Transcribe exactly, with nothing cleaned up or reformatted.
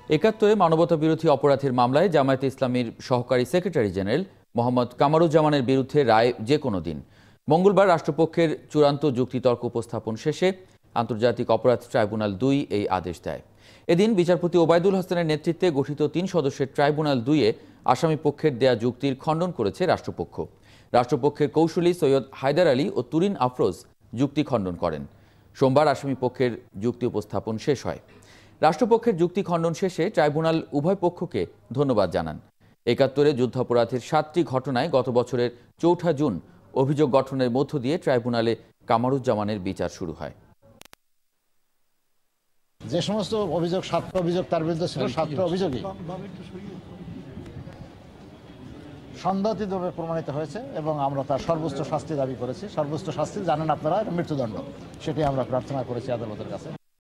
একাত্তরে মানবতা বিরোধী অপরাধের মামলায় জামায়াতে ইসলামীর সহকারী সেক্রেটারি জেনারেল মোহাম্মদ কামারুজ্জামানের বিরুদ্ধে রায় যে কোনো দিন। মঙ্গলবার রাষ্ট্রপক্ষের চূড়ান্ত যুক্তিতর্ক উপস্থাপন শেষে আন্তর্জাতিক অপরাধ ট্রাইব্যুনাল দুই এই আদেশ দেয়। এদিন বিচারপতি ওবায়দুল হাসানের নেতৃত্বে গঠিত তিন সদস্যের ট্রাইব্যুনাল দুইয়ে আসামি পক্ষের দেয়া যুক্তির খণ্ডন করেছে রাষ্ট্রপক্ষ। রাষ্ট্রপক্ষের কৌশলী সৈয়দ হায়দার আলী ও তুরিন আফরোজ যুক্তি খণ্ডন করেন। সোমবার আসামি পক্ষের যুক্তি উপস্থাপন শেষ হয়। রাষ্ট্রপক্ষের যুক্তি খণ্ডন শেষে ট্রাইব্যুনাল উভয় পক্ষকে ধন্যবাদ জানান। একাত্তরে যুদ্ধাপরাধের সাতটি ঘটনায় গত বছরের চৌঠা জুন অভিযোগ গঠনের মধ্য দিয়ে ট্রাইব্যুনালে কামারুজ্জামানের বিচার শুরু হয়। যে সমস্ত অভিযোগ সাতটা অভিযোগ তার বিরুদ্ধে ছিল, সাতটা অভিযোগই সন্দেহাতীতভাবে প্রমাণিত হয়েছে এবং আমরা তার সর্বোচ্চ শাস্তি দাবি করেছি। সর্বোচ্চ শাস্তি জানেন আপনারা, মৃত্যুদণ্ড, সেটি আমরা প্রার্থনা করেছি আদালতের কাছে।